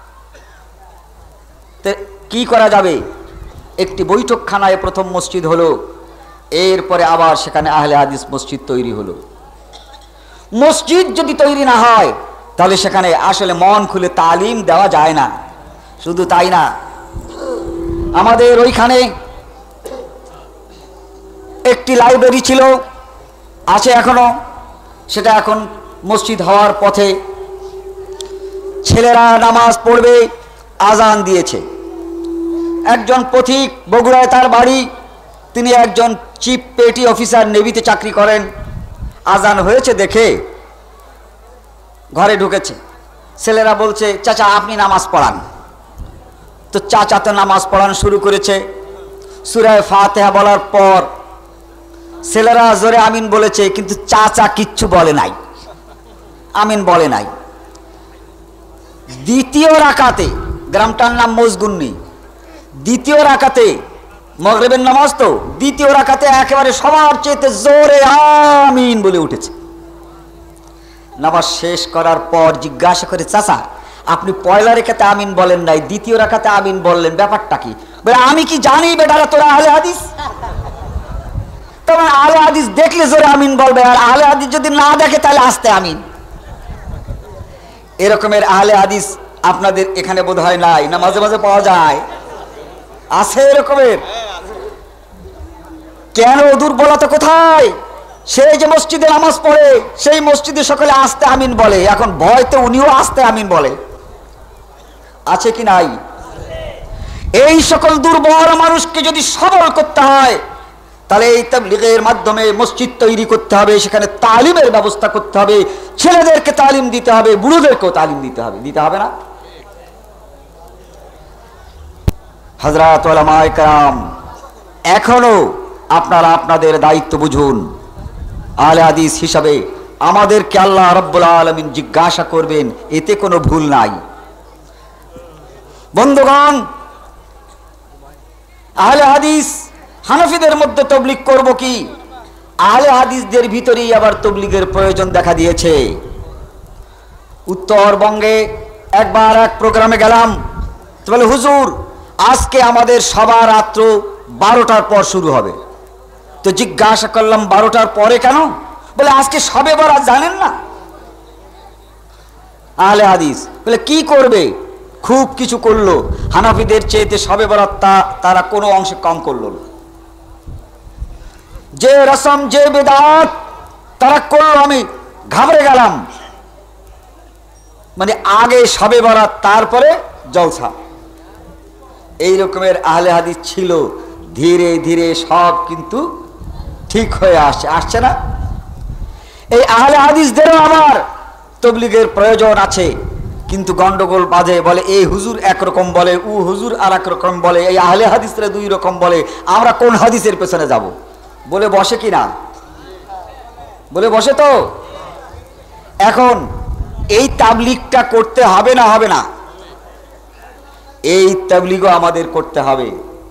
কি করা যাবে? একটি বৈঠকখানায় প্রথম মসজিদ হলো, এরপরে আবার সেখানে আহলে হাদিস মসজিদ তৈরি হলো। মসজিদ যদি তৈরি না হয় তাহলে সেখানে আসলে মন খুলে তালিম দেওয়া যায় না। শুধু তাই না, আমাদের ওইখানে একটি লাইব্রেরি ছিল, আছে এখনো, সেটা এখন মসজিদ হওয়ার পথে। ছেলেরা নামাজ পড়বে, আজান দিয়েছে। একজন পথিক, বগুড়ায় তার বাড়ি, তিনি একজন চিফ পেটি অফিসার, নেভিতে চাকরি করেন। আজান হয়েছে দেখে ঘরে ঢুকেছে। ছেলেরা বলছে চাচা আপনি নামাজ পড়ান। তো চাচা তো নামাজ পড়ানো শুরু করেছে। সূরা ফাতিহা বলার পর ছেলেরা জোরে আমিন বলেছে, কিন্তু চাচা কিচ্ছু বলে নাই, আমিন বলে নাই। দ্বিতীয় রাকাতে, গ্রামটার নাম মজগুন্নি, দ্বিতীয় রাকাতে মাগরিবের নামাজ তো, দ্বিতীয় রাকাতে একেবারে সবার চেয়ে জোরে আমিন বলে উঠেছে। নামাজ শেষ করার পর জিজ্ঞাসা করে চাচা আপনি পয়লা রেখাতে আমিন বলেন নাই, দ্বিতীয় রেখাতে আমিন বললেন, ব্যাপারটা কি? বলে আমি কি জানি বেটারা তোরা আহলে হাদিস? তোমার আহলে হাদিস দেখলে জোরে আমিন বলবে, আর আহলে হাদিস যদি না দেখে তাহলে আস্তে আমিন। এরকমের আহলে হাদিস আপনাদের এখানে বোধ হয় নাই, না মাঝে মাঝে পাওয়া যায়? আছে এরকমের? কেন দুর্বলতা কোথায়? সেই যে মসজিদে নামাজ পড়ে, সেই মসজিদে সকলে আস্তে আমিন বলে, এখন ভয়তে উনিও আস্তে আমিন বলে। আছে কি নাই? এই সকল দুর্বল মানুষকে যদি সবল করতে হয়, তাহলে এই তাবলীগের মাধ্যমে মসজিদ তৈরি করতে হবে, সেখানে তালিমের ব্যবস্থা করতে হবে, ছেলেদেরকে তালিম দিতে হবে, বুড়োদেরকেও তালিম দিতে হবে। দিতে হবে না? হযরত উলামায়ে কেরাম, এখনো আপনারা আপনাদের দায়িত্ব বুঝুন। আহলে হাদিস হিসাবে আমাদেরকে আল্লাহ রাব্বুল আলামিন জিজ্ঞাসা করবেন, এতে কোনো ভুল নাই। বন্ধুগণ, আহলে হাদিস হানাফিদের মধ্যে তবলিগ করব কি? আহলে হাদিসদের ভিতরেই আবার তবলিগের প্রয়োজন দেখা দিয়েছে। উত্তরবঙ্গে একবার এক প্রোগ্রামে গেলাম, তো বলে হুজুর আজকে আমাদের সবার রাত্র 12টার পর শুরু হবে। তো জিজ্ঞাসা করলাম 12টার পরে কেন? বলে আজকে শবে বরাত জানেন না? আহলে হাদিস বলে কি করবে? খুব কিছু করলো। হানাফিদের চেয়েতে শবে বরাত তারা কোনো অংশে কম করলো না। যে রসম যে বিদআত তারা করলো, আমি ঘাবড়ে গেলাম। মানে আগে শবে বরাত, তারপরে জলসা। এই রকমের আহলে হাদিস ছিল। ধীরে ধীরে সব কিন্তু ঠিক হয়ে আসছে না? এই আহলে হাদিসদেরও আবার তবলিগের প্রয়োজন আছে, কিন্তু গন্ডগোল বাজে। বলে এই হুজুর একরকম বলে, ও হুজুর আর এক রকম বলে, এই আহলে হাদিসরা দুই রকম বলে, আমরা কোন হাদিসের পেছনে যাব? বলে বসে কি না? বলে বসে তো। এখন এই তাবলিগটা করতে হবে না হবে না? এই তাবলিগও আমাদের করতে হবে।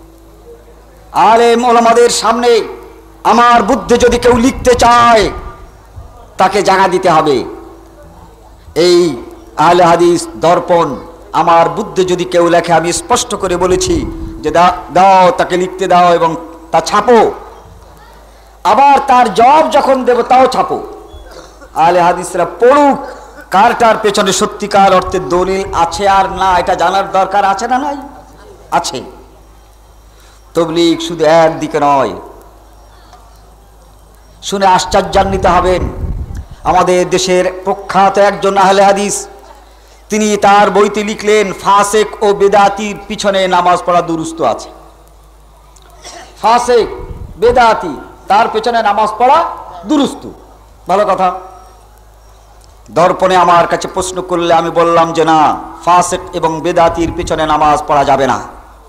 আলেম ওলামাদের সামনে আমার বুদ্ধে যদি কেউ লিখতে চায়, তাকে জানা দিতে হবে। এই আহলে হাদিস দর্পণ আমার বুদ্ধে যদি কেউ লেখে, আমি স্পষ্ট করে বলেছি যে দাও, তাকে লিখতে দাও এবং তা ছাপো। আবার তার জবাব যখন দেব তাও ছাপো। আহলে হাদিসরা পড়ুক, কারটার পেছনে সত্যিকার অর্থে দলিল আছে আর না, এটা জানার দরকার আছে না নাই? আছে। তবলিগ শুধু একদিকে নয়। শুনে আশ্চর্যান্বিত হবেন, আমাদের দেশের প্রখ্যাত একজন আহলে হাদিস, তিনি তার বইতে লিখলেন ফাসেক ও বেদাতির পিছনে নামাজ পড়া দুরুস্ত আছে। ফাসেক বেদাতি, তার পেছনে নামাজ পড়া দুরুস্ত। ভালো কথা। দর্পণে আমার কাছে প্রশ্ন করলে আমি বললাম যে না, ফাসেক এবং বেদাতির পিছনে নামাজ পড়া যাবে না।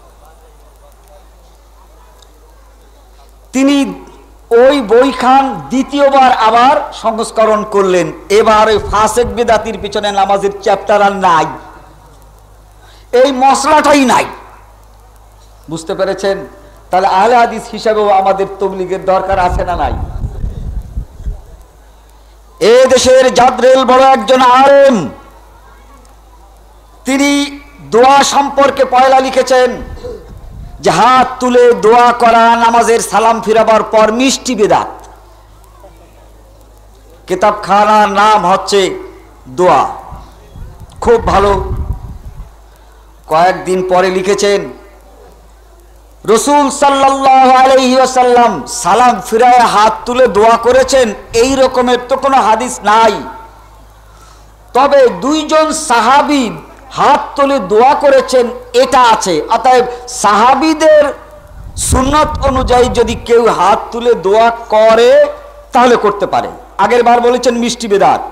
তিনি ওই বইখান দ্বিতীয়বার আবার সংস্করণ করলেন। এবার ওই ফাসেক বেদাতির পিছনে নামাজের চ্যাপ্টার আর নাই, এই মশলাটাই নাই। বুঝতে পেরেছেন? তাহলে আহলে হাদিস হিসাবেও আমাদের তবলিগের দরকার আছে না নাই? এ দেশের জাদরেল বড় একজন আলেম, তিনি দোয়া সম্পর্কে পয়লা লিখেছেন যে হাত তুলে দোয়া করা নামাজের সালাম ফিরাবার পর মিষ্টি বেদাত। কিতাবখানার নাম হচ্ছে দোয়া। খুব ভালো। কয়েকদিন পরে লিখেছেন রাসূল সাল্লাল্লাহু আলাইহি ওয়াসাল্লাম সালাম ফিরায় হাত তুলে দোয়া করেছেন, এই রকমের তো কোনো হাদিস নাই। তবে দুইজন সাহাবী হাত তুলে দোয়া করেছেন এটা আছে। অতএব সাহাবীদের সুন্নত অনুযায়ী যদি কেউ হাত তুলে দোয়া করে তাহলে করতে পারে। আগের বার বলেছেন মিষ্টি বেদাত।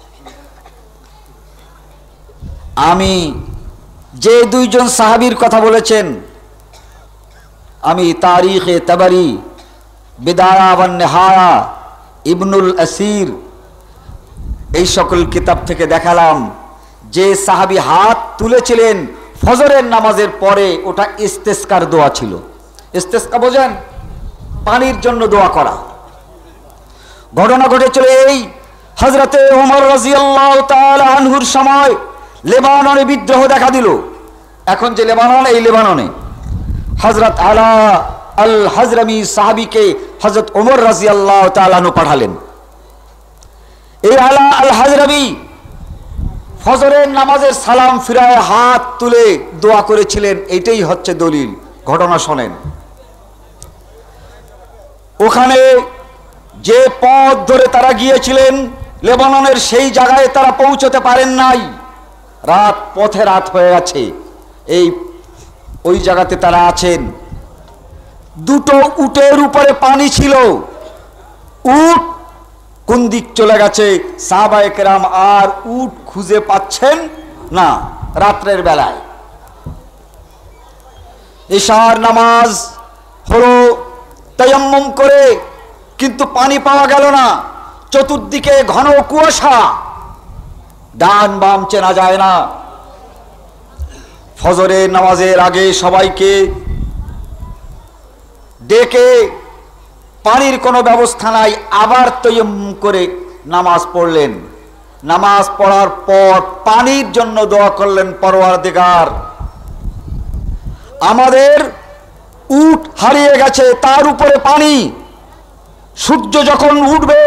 আমি যে দুইজন সাহাবীর কথা বলেছেন, আমি তারিখে তাবারি, বিদায়া ওয়ান নিহায়া, ইবনুল আসির, এই সকল কিতাব থেকে দেখালাম যে সাহাবী হাত তুলেছিলেন ফজরের নামাজের পরে, ওটা ইস্তেসকার দোয়া ছিল। ইস্তেসকা বোঝেন? পানির জন্য দোয়া করা। ঘটনা ঘটেছিল এই, হযরতে ওমর রাদিয়াল্লাহু তাআলা আনহুর সময় লেবাননে বিদ্রোহ দেখা দিল। এখন যে লেবানন, এই লেবাননে হযরত আলা আল হাজরামি সাহাবীকে হযরত ওমর রাদিয়াল্লাহু তাআলা আনহু পাঠালেন। এই আলা আল হাজরামি ফজরের নামাজের সালাম ফিরায় হাত তুলে দোয়া করেছিলেন। এটাই হচ্ছে দলিল। ঘটনা শোনেন। ওখানে যে পথ ধরে তারা গিয়েছিলেন লেবাননের, সেই জায়গায় তারা পৌঁছতে পারেন নাই। পথে রাত হয়ে গেছে। ওই জায়গাতে তারা আছেন। দুটো উটের উপরে পানি ছিল। উট কোন দিক চলে গেছে, সাহাবায়ে কেরাম আর উট খুঁজে পাচ্ছেন না। রাত্রের বেলায় ইশার নামাজ হলো তায়াম্মুম করে, কিন্তু পানি পাওয়া গেল না। চতুর্দিকে ঘন কুয়াশা, ডান বাম চেনা যায় না। ফজরের নামাজের আগে সবাইকে ডেকে, পানির কোনো ব্যবস্থা নাই, আবার তায়াম্মুম করে নামাজ পড়লেন। নামাজ পড়ার পর পানির জন্য দোয়া করলেন, পরওয়ারদিগার আমাদের উট হারিয়ে গেছে, তার উপরে পানি। সূর্য যখন উঠবে,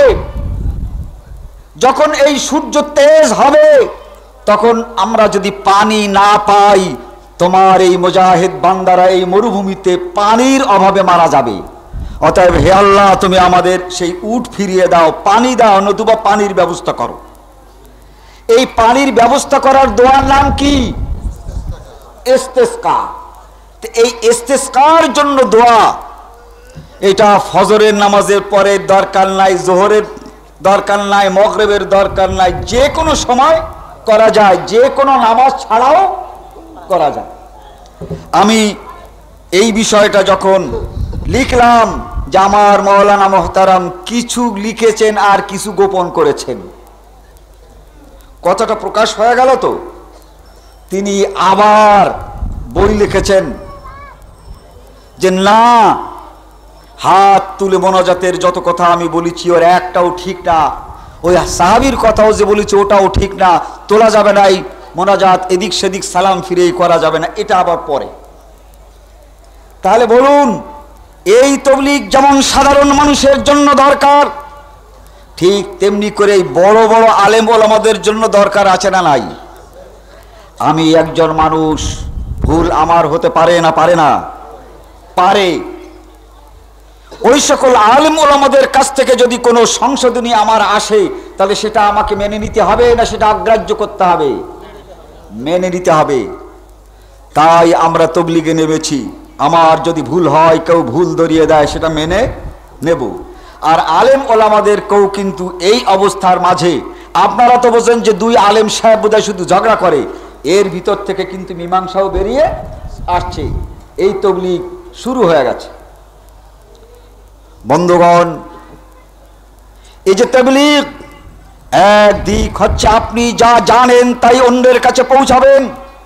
যখন এই সূর্য তেজ হবে, তখন আমরা যদি পানি না পাই, তোমার এই মুজাহিদ বান্দারা এই মরুভূমিতে পানির অভাবে মারা যাবে। অতএব হে আল্লাহ, তুমি আমাদের সেই উট ফিরিয়ে দাও, পানি দাও, নতুবা পানির ব্যবস্থা করো। এই পানির ব্যবস্থা করার দোয়ার নাম কি? ইস্তেসকা। এই ইস্তেসকার জন্য দোয়া, এটা ফজরের নামাজের পরে দরকার নাই, যোহরের দরকার নাই, মাগরিবের দরকার নাই, যে কোনো সময় করা যায়, যে কোনো নামাজ ছাড়াও করা যায়। আমি এই বিষয়টা যখন লিখলাম, যে আমার মাওলানা মুহতারাম কিছু লিখেছেন আর কিছু গোপন করেছেন, কথাটা প্রকাশ হয়ে গেল। তো তিনি আবার বই লিখেছেন যে না, হাত তুলে মোনাজাতের যত কথা আমি বলেছি ওর একটাও ঠিক না, ওই সাহাবীর কথাও যে বলেছি ওটাও ঠিক না, তোলা যাবে না, এই মোনাজাত এদিক সেদিক সালাম ফিরেই করা যাবে না, এটা আবার পরে। তাহলে বলুন, এই তাবলীগ যেমন সাধারণ মানুষের জন্য দরকার, ঠিক তেমনি করে এই বড় বড় আলেম ওলামাদের জন্য দরকার আছে না নাই? আমি একজন মানুষ, ভুল আমার হতে পারে না? পারে না? পারে। ওই সকল আলেম ওলামাদের কাছ থেকে যদি কোনো সংশোধনী আমার আসে, তাহলে সেটা আমাকে মেনে নিতে হবে না সেটা অগ্রাহ্য করতে হবে? মেনে নিতে হবে। তাই আমরা তাবলীগে নেমেছি। আমার যদি ভুল হয়, কেউ ভুল ধরিয়ে দেয়, সেটা মেনে নেব। আর আলেম ওলামাদের কেউ কিন্তু এই অবস্থার মাঝে, আপনারা তো বোঝেন যে দুই আলেম সাহেব বোধহয় শুধু ঝগড়া করে, এর ভিতর থেকে কিন্তু মীমাংসাও বেরিয়ে আসছে। এই তাবলীগ শুরু হয়ে গেছে। বন্ধুগণ, এই যে তাবলীগ, একদিক হচ্ছে আপনি যা জানেন তাই অন্যের কাছে পৌঁছাবেন,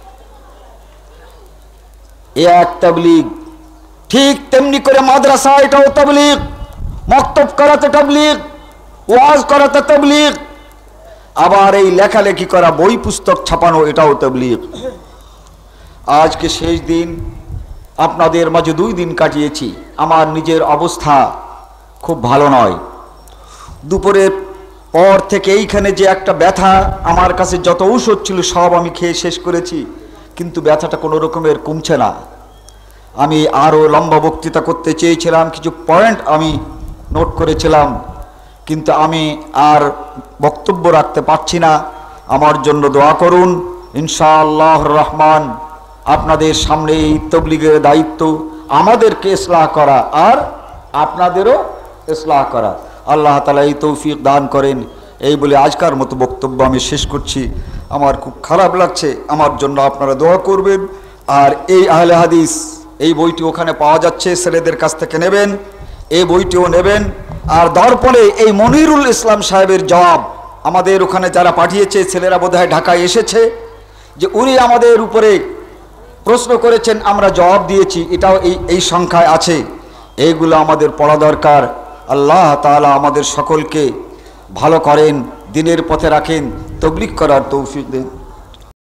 এ এক তাবলীগ। ঠিক তেমনি করে মাদ্রাসা, এটাও তাবলীগ। মক্তব করাতে তাবলীগ, ওয়াজ করাতে তাবলীগ, আবার এই লেখালেখি করা, বই পুস্তক ছাপানো, এটাও তাবলীগ। আজকে শেষ দিন, আপনাদের মাঝে 2 দিন কাটিয়েছি। আমার নিজের অবস্থা খুব ভালো নয়। দুপুরের পর থেকে এইখানে যে একটা ব্যথা, আমার কাছে যত ঔষধ ছিল সব আমি খেয়ে শেষ করেছি, কিন্তু ব্যথাটা কোনো রকমের কমছে না। আমি আরও লম্বা বক্তৃতা করতে চেয়েছিলাম, কিছু পয়েন্ট আমি নোট করেছিলাম, কিন্তু আমি আর বক্তব্য রাখতে পারছি না। আমার জন্য দোয়া করুন। ইনশাআল্লাহ রহমান, আপনাদের সামনে এই তাবলীগের দায়িত্ব আমাদেরকে ইসলাহ করা আর আপনাদেরও ইসলাহ করা। আল্লাহ তাআলা এই তৌফিক দান করেন। এই বলে আজকার মতো বক্তব্য আমি শেষ করছি। আমার খুব খারাপ লাগছে, আমার জন্য আপনারা দোয়া করবেন। আর এই আহলে হাদিস, এই বইটি ওখানে পাওয়া যাচ্ছে, ছেলেদের কাছ থেকে নেবেন, এই বইটিও নেবেন। আর দর্পণে এই মনিরুল ইসলাম সাহেবের জবাব আমাদের ওখানে যারা পাঠিয়েছে, ছেলেরা বোধহয় ঢাকায় এসেছে, যে উনি আমাদের উপরে প্রশ্ন করেছেন, আমরা জবাব দিয়েছি, এটাও এই সংখ্যায় আছে। এইগুলো আমাদের পড়া দরকার। আল্লাহ তাআলা আমাদের সকলকে ভালো করেন, দিনের পথে রাখেন, তাবলীগ করার তৌফিক দেন।